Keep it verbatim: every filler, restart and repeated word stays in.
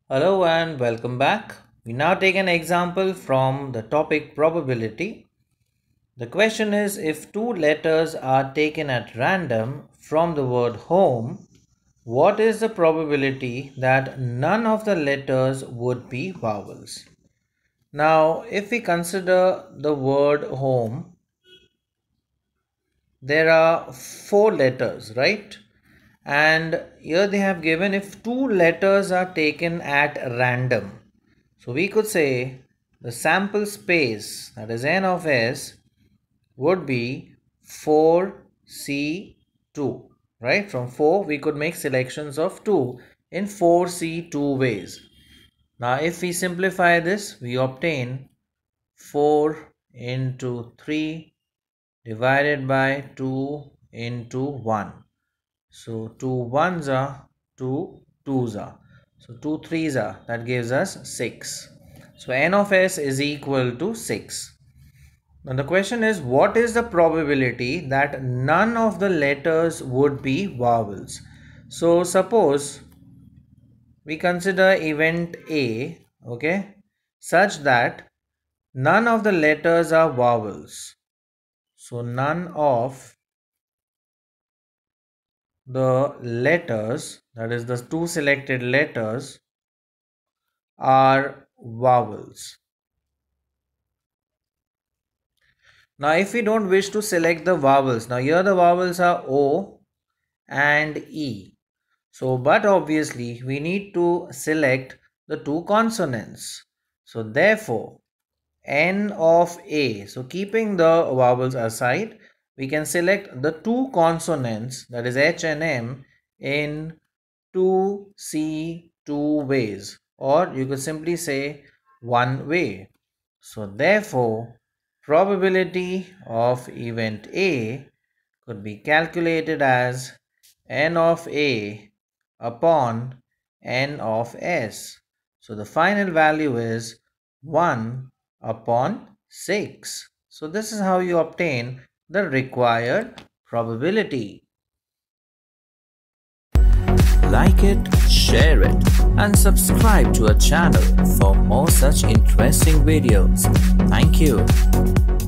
Hello and welcome back. We now take an example from the topic probability. The question is, if two letters are taken at random from the word home, what is the probability that none of the letters would be vowels? Now, if we consider the word home, there are four letters, right? And here they have given if two letters are taken at random. So we could say the sample space, that is n of s, would be four C two, right? From four we could make selections of two in four C two ways. Now if we simplify this, we obtain four into three divided by two into one. So two ones are two twos are. So two threes are, that gives us six. So n of s is equal to six. Now the question is, what is the probability that none of the letters would be vowels? So suppose we consider event A, okay, such that none of the letters are vowels. So none of the letters, that is the two selected letters, are vowels. Now if we don't wish to select the vowels, now here the vowels are O and E. So but obviously we need to select the two consonants. So therefore N of A, so keeping the vowels aside, we can select the two consonants, that is H and M, in two C two ways, or you could simply say one way. So therefore probability of event A could be calculated as N of A upon N of S. So the final value is one upon six. So this is how you obtain the required probability. Like it, share it, and subscribe to our channel for more such interesting videos. Thank you.